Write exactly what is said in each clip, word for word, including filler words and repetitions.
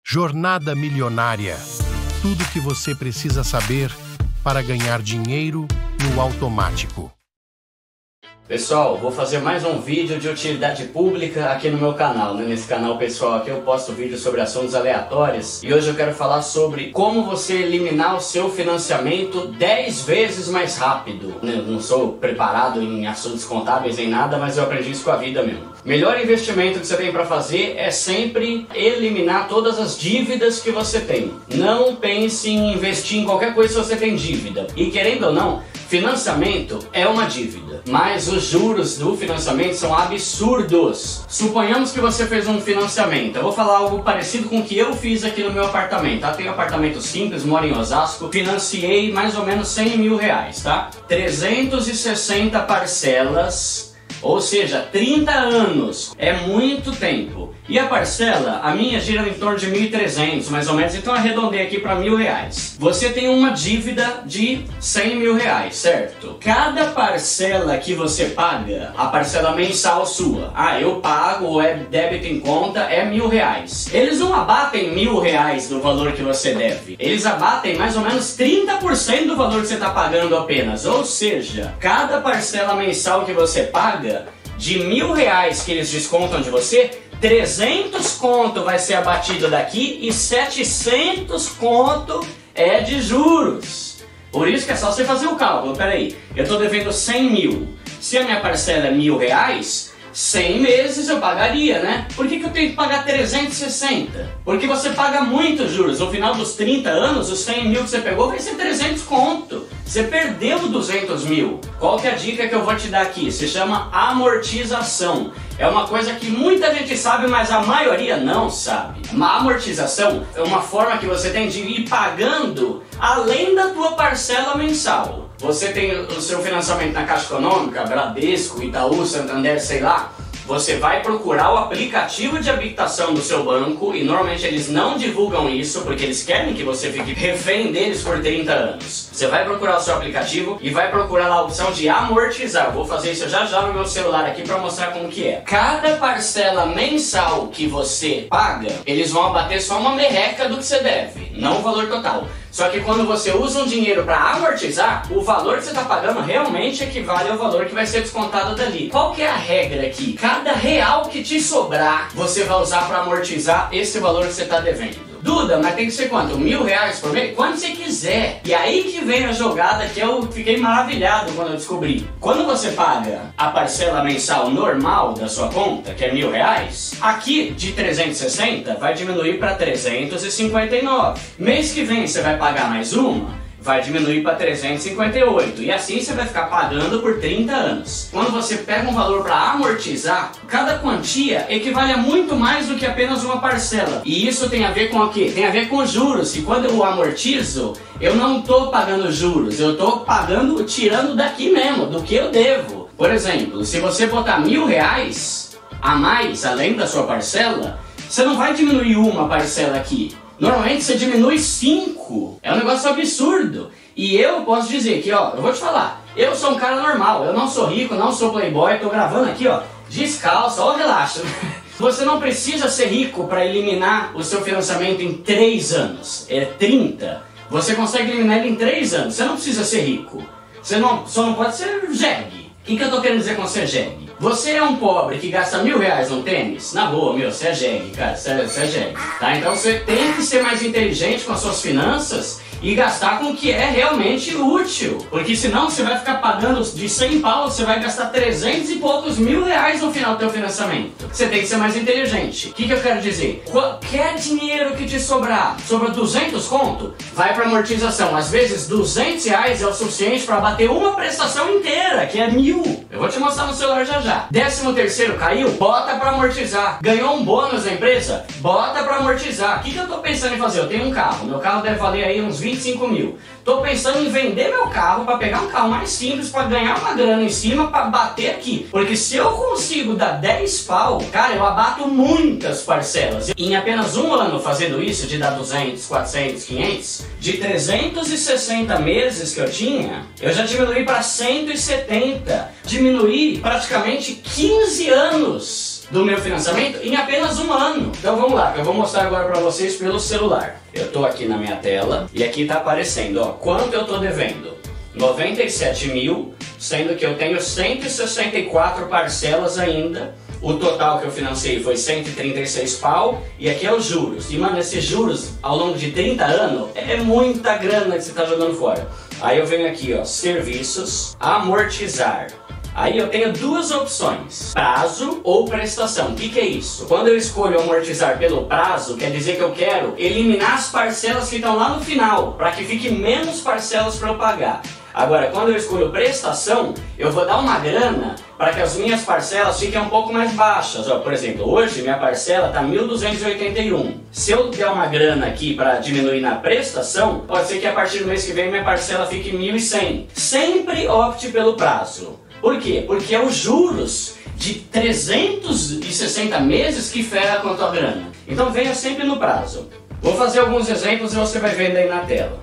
Jornada Milionária. Tudo o que você precisa saber para ganhar dinheiro no automático. Pessoal, vou fazer mais um vídeo de utilidade pública aqui no meu canal, né? Nesse canal pessoal aqui eu posto vídeos sobre assuntos aleatórios e hoje eu quero falar sobre como você eliminar o seu financiamento dez vezes mais rápido. Eu não sou preparado em assuntos contábeis nem nada, mas eu aprendi isso com a vida mesmo. Melhor investimento que você tem para fazer é sempre eliminar todas as dívidas que você tem. Não pense em investir em qualquer coisa se você tem dívida. E querendo ou não, financiamento é uma dívida, mas os juros do financiamento são absurdos. Suponhamos que você fez um financiamento. Eu vou falar algo parecido com o que eu fiz aqui no meu apartamento. Tá? Tenho um apartamento simples, moro em Osasco. Financiei mais ou menos cem mil reais, tá? trezentas e sessenta parcelas, ou seja, trinta anos. É muito tempo. E a parcela, a minha gira em torno de mil e trezentos, mais ou menos, então arredondei aqui para mil reais. Você tem uma dívida de cem mil reais, certo? Cada parcela que você paga, a parcela mensal sua, ah, eu pago, ou é débito em conta, é mil reais. Eles não abatem mil reais do valor que você deve. Eles abatem mais ou menos trinta por cento do valor que você está pagando apenas. Ou seja, cada parcela mensal que você paga, de mil reais que eles descontam de você, trezentos conto vai ser abatido daqui e setecentos conto é de juros. Por isso que é só você fazer o cálculo. Peraí, eu estou devendo cem mil. Se a minha parcela é mil reais, cem meses eu pagaria, né? Por que que eu tenho que pagar trezentos e sessenta? Porque você paga muitos juros. No final dos trinta anos, os cem mil que você pegou vai ser trezentos conto. Você perdeu duzentos mil. Qual que é a dica que eu vou te dar aqui? Se chama amortização. É uma coisa que muita gente sabe, mas a maioria não sabe. Uma amortização é uma forma que você tem de ir pagando além da tua parcela mensal. Você tem o seu financiamento na Caixa Econômica, Bradesco, Itaú, Santander, sei lá. Você vai procurar o aplicativo de habitação do seu banco e normalmente eles não divulgam isso porque eles querem que você fique refém deles por trinta anos. Você vai procurar o seu aplicativo e vai procurar lá a opção de amortizar. Eu vou fazer isso já já no meu celular aqui para mostrar como que é. Cada parcela mensal que você paga, eles vão abater só uma merreca do que você deve, não o valor total. Só que quando você usa um dinheiro para amortizar, o valor que você está pagando realmente equivale ao valor que vai ser descontado dali. Qual que é a regra aqui? Cada real que te sobrar, você vai usar para amortizar esse valor que você está devendo. Duda, mas tem que ser quanto? Mil reais por mês? Quanto você quiser. E aí que vem a jogada que eu fiquei maravilhado quando eu descobri. Quando você paga a parcela mensal normal da sua conta, que é mil reais, aqui de trezentos e sessenta vai diminuir para trezentos e cinquenta e nove. Mês que vem você vai pagar mais uma, vai diminuir para trezentos e cinquenta e oito. E assim você vai ficar pagando por trinta anos. Quando você pega um valor para amortizar, cada quantia equivale a muito mais do que apenas uma parcela. E isso tem a ver com o quê? Tem a ver com juros. E quando eu amortizo, eu não estou pagando juros. Eu estou pagando, tirando daqui mesmo, do que eu devo. Por exemplo, se você botar mil reais a mais, além da sua parcela, você não vai diminuir uma parcela aqui. Normalmente você diminui cinco. É um negócio absurdo. E eu posso dizer que, ó, eu vou te falar, eu sou um cara normal, eu não sou rico, não sou playboy, tô gravando aqui, ó, descalço, ó, relaxa. Você não precisa ser rico para eliminar o seu financiamento em três anos. É trinta. Você consegue eliminar ele em três anos. Você não precisa ser rico. Você não, só não pode ser jegue. O que, que eu tô querendo dizer com ser jegue? Você é um pobre que gasta mil reais num tênis? Na boa, meu, você é jegue, cara, você é, você é jegue, tá? Então você tem que ser mais inteligente com as suas finanças e gastar com o que é realmente útil. Porque senão você vai ficar pagando de cem pau, você vai gastar trezentos e poucos mil reais no final do teu financiamento. Você tem que ser mais inteligente. O que, que eu quero dizer? Qualquer dinheiro que te sobrar, sobra duzentos conto, vai para amortização. Às vezes duzentos reais é o suficiente para bater uma prestação inteira, que é mil. Eu vou te mostrar no celular já já. Décimo terceiro caiu? Bota para amortizar. Ganhou um bônus na empresa? Bota para amortizar. O que, que eu tô pensando em fazer? Eu tenho um carro. Meu carro deve valer aí uns vinte e cinco mil. Tô pensando em vender meu carro para pegar um carro mais simples, para ganhar uma grana em cima, para bater aqui. Porque se eu consigo dar dez pau, cara, eu abato muitas parcelas. Em apenas um ano fazendo isso, de dar duzentos, quatrocentos, quinhentos, de trezentos e sessenta meses que eu tinha, eu já diminuí para cento e setenta. Diminuí praticamente quinze anos do meu financiamento em apenas um ano. Então vamos lá, que eu vou mostrar agora para vocês pelo celular. Eu estou aqui na minha tela e aqui está aparecendo, ó, quanto eu estou devendo. noventa e sete mil, sendo que eu tenho cento e sessenta e quatro parcelas ainda. O total que eu financei foi cento e trinta e seis pau, e aqui é os juros. E mano, esses juros ao longo de trinta anos é muita grana que você está jogando fora. Aí eu venho aqui, ó, serviços, amortizar. Aí eu tenho duas opções, prazo ou prestação. O que que é isso? Quando eu escolho amortizar pelo prazo, quer dizer que eu quero eliminar as parcelas que estão lá no final, para que fique menos parcelas para eu pagar. Agora, quando eu escolho prestação, eu vou dar uma grana para que as minhas parcelas fiquem um pouco mais baixas. Ó, por exemplo, hoje minha parcela está mil duzentos e oitenta e um. Se eu der uma grana aqui para diminuir na prestação, pode ser que a partir do mês que vem minha parcela fique mil e cem. Sempre opte pelo prazo. Por quê? Porque é os juros de trezentos e sessenta meses que ferra com a tua grana. Então venha sempre no prazo. Vou fazer alguns exemplos e você vai vendo aí na tela.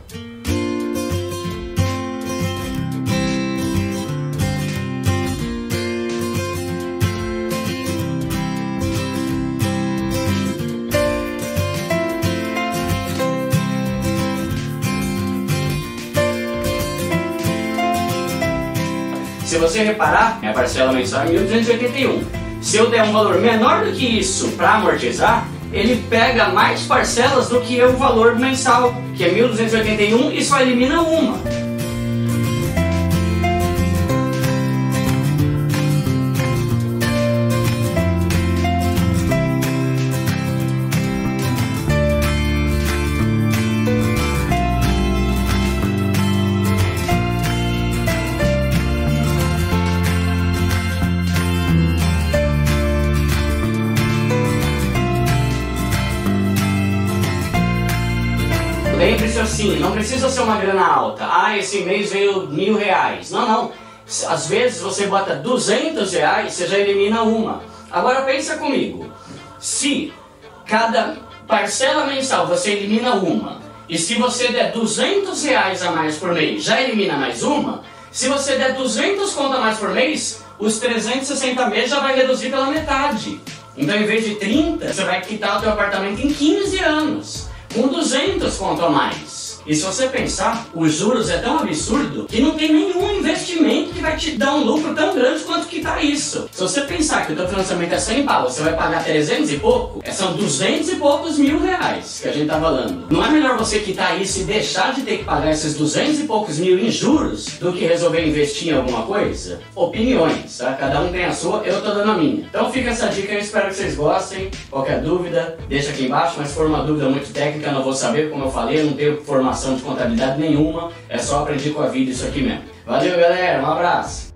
Se você reparar, minha parcela mensal é mil duzentos e oitenta e um. Se eu der um valor menor do que isso para amortizar, ele pega mais parcelas do que o valor mensal, que é mil duzentos e oitenta e um, e só elimina uma. Lembre-se assim, não precisa ser uma grana alta. Ah, esse mês veio mil reais. Não, não. Às vezes você bota duzentos reais, você já elimina uma. Agora pensa comigo. Se cada parcela mensal você elimina uma, e se você der duzentos reais a mais por mês, já elimina mais uma. Se você der duzentos conto a mais por mês, os trezentos e sessenta meses já vai reduzir pela metade. Então, em vez de trinta, você vai quitar o teu apartamento em quinze anos. Com duzentos conto a mais. E se você pensar, os juros é tão absurdo que não tem nenhum investimento que vai te dar um lucro tão grande quanto que tá isso. Se você pensar que o teu financiamento é cem pau, você vai pagar trezentos e pouco, são duzentos e poucos mil reais que a gente tá falando. Não é melhor você quitar isso e deixar de ter que pagar esses duzentos e poucos mil em juros do que resolver investir em alguma coisa? Opiniões, tá? Cada um tem a sua, eu tô dando a minha. Então fica essa dica, eu espero que vocês gostem. Qualquer dúvida, deixa aqui embaixo, mas se for uma dúvida muito técnica, eu não vou saber, como eu falei, eu não tenho formação de contabilidade nenhuma, é só aprendi com a vida isso aqui mesmo. Valeu, galera, um abraço!